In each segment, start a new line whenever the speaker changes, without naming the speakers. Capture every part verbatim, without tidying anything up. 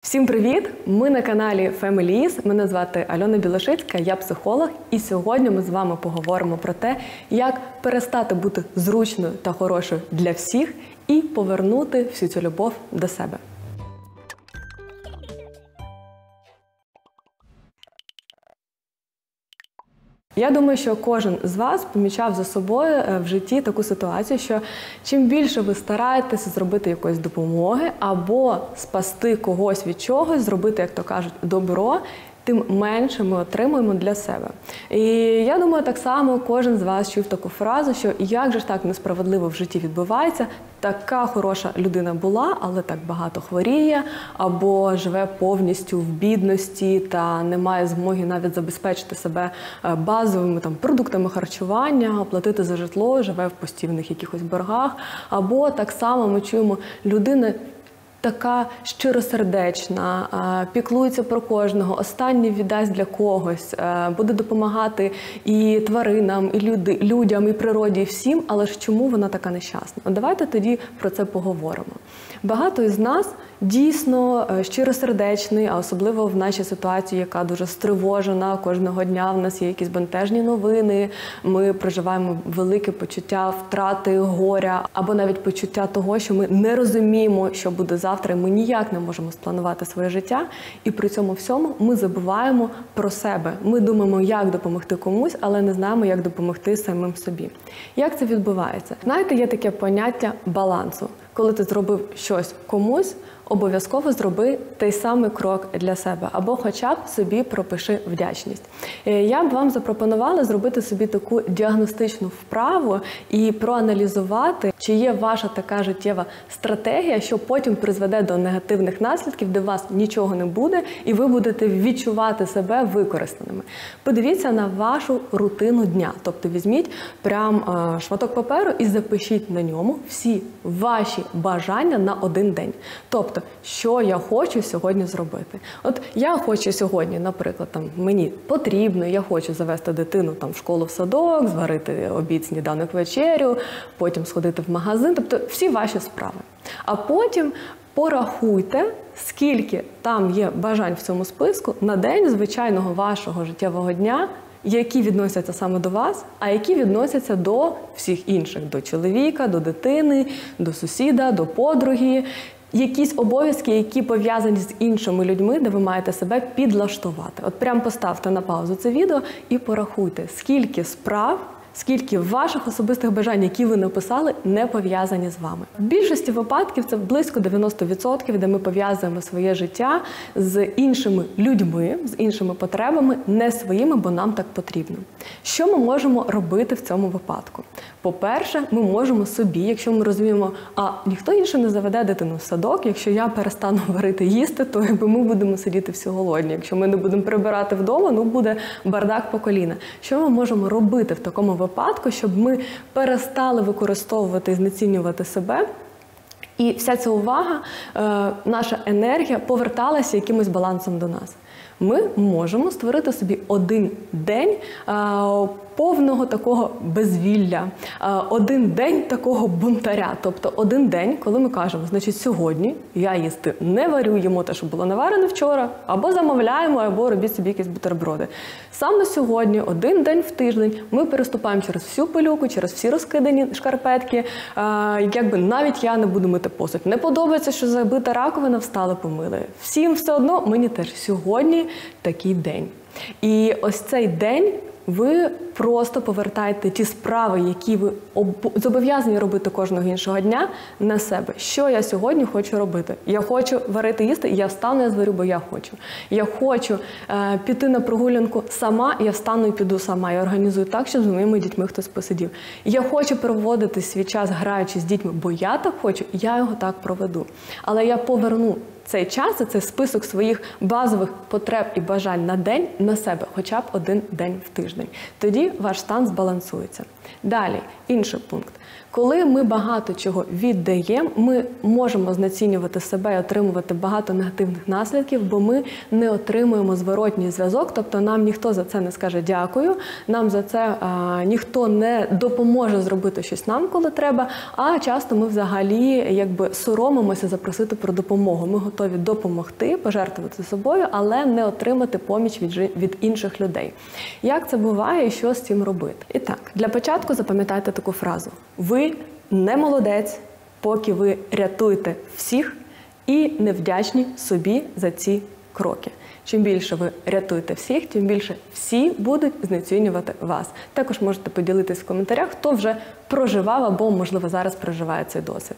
Всім привіт! Ми на каналі Families. Мене звати Альона Білошицька, я психолог. І сьогодні ми з вами поговоримо про те, як перестати бути зручною та хорошою для всіх і повернути всю цю любов до себе. Я думаю, що кожен з вас помічав за собою в житті таку ситуацію, що чим більше ви стараєтеся зробити якоїсь допомоги або спасти когось від чогось, зробити, як то кажуть, добро, тим менше ми отримуємо для себе. І я думаю, так само кожен з вас чув таку фразу, що як же ж так несправедливо в житті відбувається, така хороша людина була, але так багато хворіє, або живе повністю в бідності та не має змоги навіть забезпечити себе базовими там, продуктами харчування, оплатити за житло, живе в постійних якихось боргах, або так само ми чуємо, людина така щиросердечна, піклується про кожного, останнє віддасть для когось, буде допомагати і тваринам, і люди, людям, і природі, і всім, але ж чому вона така нещасна? От давайте тоді про це поговоримо. Багато із нас дійсно щиросердечний, а особливо в нашій ситуації, яка дуже стривожена, кожного дня в нас є якісь бентежні новини, ми проживаємо велике почуття втрати, горя, або навіть почуття того, що ми не розуміємо, що буде завтра, і ми ніяк не можемо спланувати своє життя, і при цьому всьому ми забуваємо про себе. Ми думаємо, як допомогти комусь, але не знаємо, як допомогти самим собі. Як це відбувається? Знаєте, є таке поняття балансу. Коли ти зробив щось комусь, обов'язково зроби той самий крок для себе, або хоча б собі пропиши вдячність. Я б вам запропонувала зробити собі таку діагностичну вправу і проаналізувати, чи є ваша така життєва стратегія, що потім призведе до негативних наслідків, де у вас нічого не буде, і ви будете відчувати себе використаними. Подивіться на вашу рутину дня, тобто візьміть прям шматок паперу і запишіть на ньому всі ваші бажання на один день. Тобто, що я хочу сьогодні зробити. От я хочу сьогодні, наприклад, там, мені потрібно, я хочу завести дитину там, в школу, в садок, зварити обід, сніданок, вечерю, потім сходити в магазин, тобто всі ваші справи. А потім порахуйте, скільки там є бажань в цьому списку на день звичайного вашого життєвого дня, які відносяться саме до вас, а які відносяться до всіх інших, до чоловіка, до дитини, до сусіда, до подруги. Якісь обов'язки, які пов'язані з іншими людьми, де ви маєте себе підлаштувати. От прямо поставте на паузу це відео і порахуйте, скільки справ, скільки ваших особистих бажань, які ви написали, не пов'язані з вами. В більшості випадків це близько дев'яносто відсотків, де ми пов'язуємо своє життя з іншими людьми, з іншими потребами, не своїми, бо нам так потрібно. Що ми можемо робити в цьому випадку? По-перше, ми можемо собі, якщо ми розуміємо, а ніхто інший не заведе дитину в садок, якщо я перестану варити їсти, то якби ми будемо сидіти всі голодні. Якщо ми не будемо прибирати вдома, ну буде бардак по коліна. Що ми можемо робити в такому випадку, щоб ми перестали використовувати і знецінювати себе, і вся ця увага, наша енергія поверталася якимось балансом до нас? Ми можемо створити собі один день повного такого безвілля, один день такого бунтаря. Тобто один день, коли ми кажемо, значить сьогодні я їсти не варю, їмо те, що було наварене вчора, або замовляємо, або робіть собі якісь бутерброди. Саме сьогодні, один день в тиждень, ми переступаємо через всю пилюку, через всі розкидані шкарпетки, якби навіть я не буду мити посуд. Не подобається, що забита раковина, встали, помили. Всім все одно, мені теж сьогодні такий день. І ось цей день ви просто повертаєте ті справи, які ви зобов'язані робити кожного іншого дня, на себе. Що я сьогодні хочу робити? Я хочу варити їсти, я встану, я зварю, бо я хочу. Я хочу е, піти на прогулянку сама, я встану і піду сама. Я організую так, щоб з моїми дітьми хтось посидів. Я хочу проводити свій час, граючи з дітьми, бо я так хочу, я його так проведу. Але я поверну цей час, цей список своїх базових потреб і бажань на день на себе, хоча б один день в тиждень. Тоді ваш стан збалансується. Далі, інший пункт. Коли ми багато чого віддаємо, ми можемо знецінювати себе і отримувати багато негативних наслідків, бо ми не отримуємо зворотній зв'язок, тобто нам ніхто за це не скаже дякую, нам за це а, ніхто не допоможе зробити щось нам, коли треба, а часто ми взагалі якби соромимося запросити про допомогу. Ми готові допомогти, пожертвувати собою, але не отримати поміч від, від інших людей. Як це буває і що з цим робити? І так, для початку запам'ятайте таку фразу. Ви не молодець, поки ви рятуєте всіх і не вдячні собі за ці кроки. Чим більше ви рятуєте всіх, тим більше всі будуть знецінювати вас. Також можете поділитись в коментарях, хто вже проживав або, можливо, зараз проживає цей досвід.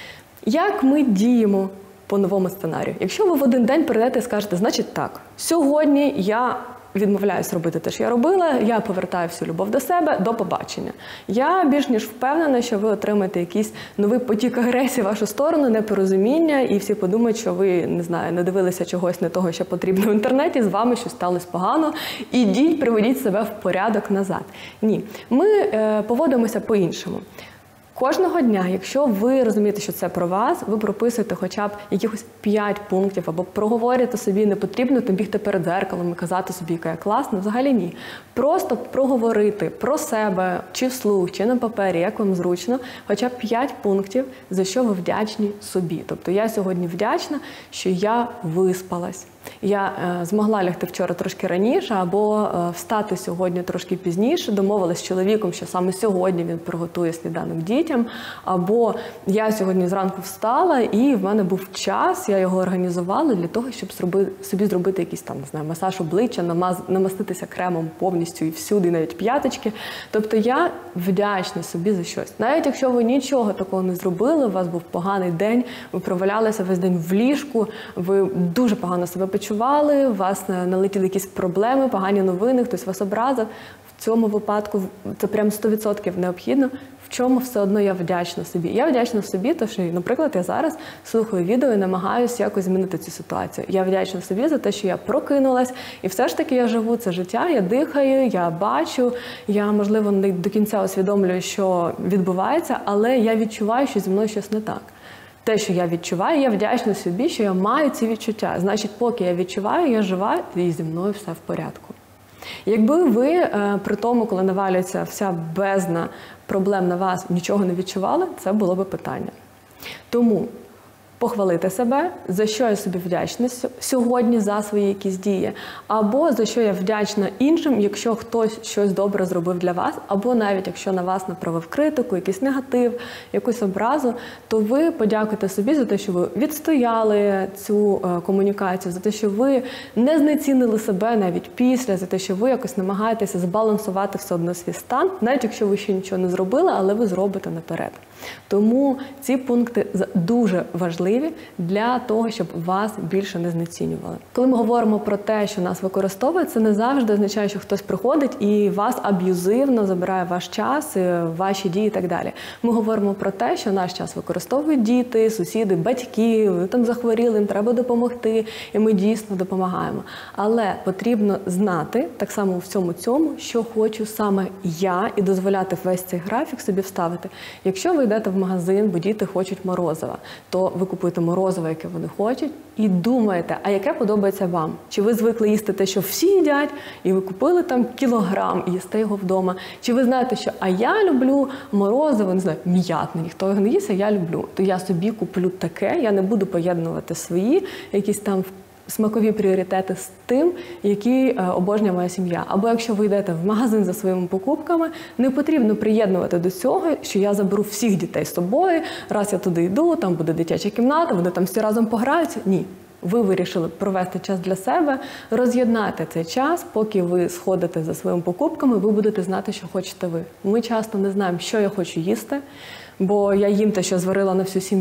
Як ми діємо по новому сценарію? Якщо ви в один день прийдете і скажете, значить так, сьогодні я відмовляюсь робити те, що я робила, я повертаю всю любов до себе, до побачення. Я більш ніж впевнена, що ви отримаєте якийсь новий потік агресії в вашу сторону, непорозуміння, і всі подумають, що ви, не знаю, не дивилися чогось не того, що потрібно в інтернеті, з вами щось сталося погано, ідіть, приведіть себе в порядок назад. Ні, ми е, поводимося по-іншому. Кожного дня, якщо ви розумієте, що це про вас, ви прописуєте хоча б якихось п'ять пунктів, або проговорюєте собі, не потрібно там бігти перед дзеркалом і казати собі, яка я класна, взагалі ні. Просто проговорити про себе, чи вслух, чи на папері, як вам зручно, хоча б п'ять пунктів, за що ви вдячні собі. Тобто я сьогодні вдячна, що я виспалась. Я е, змогла лягти вчора трошки раніше, або е, встати сьогодні трошки пізніше, домовилась з чоловіком, що саме сьогодні він приготує сніданок дітям, або я сьогодні зранку встала і в мене був час, я його організувала для того, щоб зробити, собі зробити якийсь там, не знаю, масаж обличчя, намаз, намаститися кремом повністю і всюди, навіть п'яточки. Тобто я вдячна собі за щось. Навіть якщо ви нічого такого не зробили, у вас був поганий день, ви провалялися весь день в ліжку, ви дуже погано себе почували, у вас налетіли якісь проблеми, погані новини, хтось вас образив. В цьому випадку це прям сто відсотків необхідно. В чому все одно я вдячна собі? Я вдячна собі, тому що, наприклад, я зараз слухаю відео і намагаюся якось змінити цю ситуацію. Я вдячна собі за те, що я прокинулась, і все ж таки я живу це життя, я дихаю, я бачу, я, можливо, не до кінця усвідомлюю, що відбувається, але я відчуваю, що зі мною щось не так. Те, що я відчуваю, я вдячна собі, що я маю ці відчуття. Значить, поки я відчуваю, я жива, і зі мною все в порядку. Якби ви при тому, коли навалюється вся бездна проблем на вас, нічого не відчували, це було би питання. Тому похвалити себе, за що я собі вдячна сьогодні за свої якісь дії, або за що я вдячна іншим, якщо хтось щось добре зробив для вас, або навіть якщо на вас направив критику, якийсь негатив, якусь образу, то ви подякуйте собі за те, що ви відстояли цю комунікацію, за те, що ви не знецінили себе навіть після, за те, що ви якось намагаєтеся збалансувати все одно свій стан, навіть якщо ви ще нічого не зробили, але ви зробите наперед. Тому ці пункти дуже важливі для того, щоб вас більше не знецінювали. Коли ми говоримо про те, що нас використовують, це не завжди означає, що хтось приходить і вас аб'юзивно забирає ваш час, ваші дії і так далі. Ми говоримо про те, що наш час використовують діти, сусіди, батьки, вони там захворіли, їм треба допомогти, і ми дійсно допомагаємо. Але потрібно знати, так само у всьому цьому, що хочу саме я, і дозволяти весь цей графік собі вставити. Якщо ви йдете в магазин, бо діти хочуть морозива, то ви купуєте морозиво, яке вони хочуть, і думаєте, а яке подобається вам? Чи ви звикли їсти те, що всі їдять, і ви купили там кілограм і їсте його вдома? Чи ви знаєте, що а я люблю морозиво, не знаю, м'ятне, ніхто його не їсть, а я люблю. То я собі куплю таке, я не буду поєднувати свої якісь там смакові пріоритети з тим, які обожнює моя сім'я. Або якщо ви йдете в магазин за своїми покупками, не потрібно приєднувати до цього, що я заберу всіх дітей з собою, раз я туди йду, там буде дитяча кімната, вони там всі разом пограються. Ні. Ви вирішили провести час для себе, роз'єднати цей час, поки ви сходите за своїми покупками, ви будете знати, що хочете ви. Ми часто не знаємо, що я хочу їсти, бо я їм те, що зварила на всю сім'ю,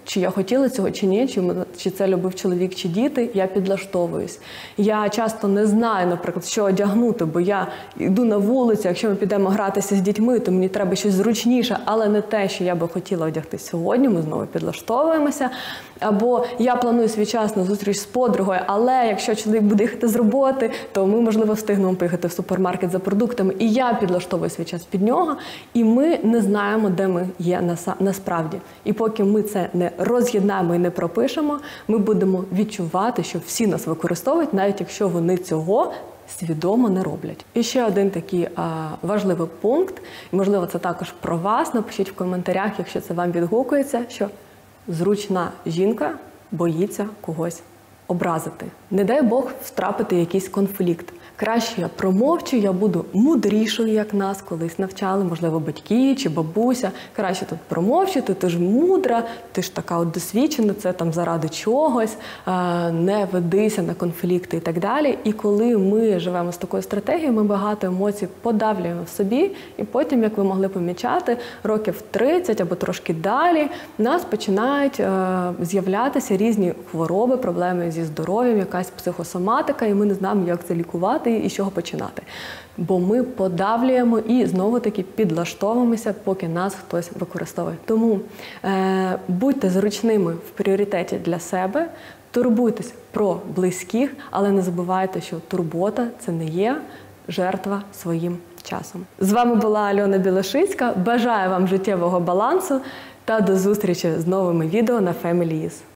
чи я хотіла цього, чи ні, чи, чи це любив чоловік, чи діти, я підлаштовуюсь. Я часто не знаю, наприклад, що одягнути, бо я йду на вулицю, якщо ми підемо гратися з дітьми, то мені треба щось зручніше, але не те, що я би хотіла одягти сьогодні, ми знову підлаштовуємося. Або я планую свій час на зустріч з подругою, але якщо чоловік буде їхати з роботи, то ми, можливо, встигнемо поїхати в супермаркет за продуктами, і я підлаштовую свій час під нього, і ми не знаємо, де ми є насправді. І поки ми це не роз'єднаємо і не пропишемо, ми будемо відчувати, що всі нас використовують, навіть якщо вони цього свідомо не роблять. І ще один такий а, важливий пункт, і, можливо, це також про вас, напишіть в коментарях, якщо це вам відгукується, що зручна жінка боїться когось образити. Не дай Бог втрапити якийсь конфлікт. Краще я промовчу, я буду мудрішою, як нас колись навчали, можливо, батьки чи бабуся. Краще тут промовчити, ти ж мудра, ти ж така от досвідчена, це там заради чогось, не ведися на конфлікти і так далі. І коли ми живемо з такою стратегією, ми багато емоцій подавлюємо в собі, і потім, як ви могли помічати, років тридцять або трошки далі, в нас починають з'являтися різні хвороби, проблеми зі здоров'ям, якась психосоматика, і ми не знаємо, як це лікувати і з чого починати. Бо ми подавлюємо і знову-таки підлаштовуємося, поки нас хтось використовує. Тому е, будьте зручними в пріоритеті для себе, турбуйтесь про близьких, але не забувайте, що турбота – це не є жертва своїм часом. З вами була Альона Білошицька. Бажаю вам життєвого балансу та до зустрічі з новими відео на Family Is.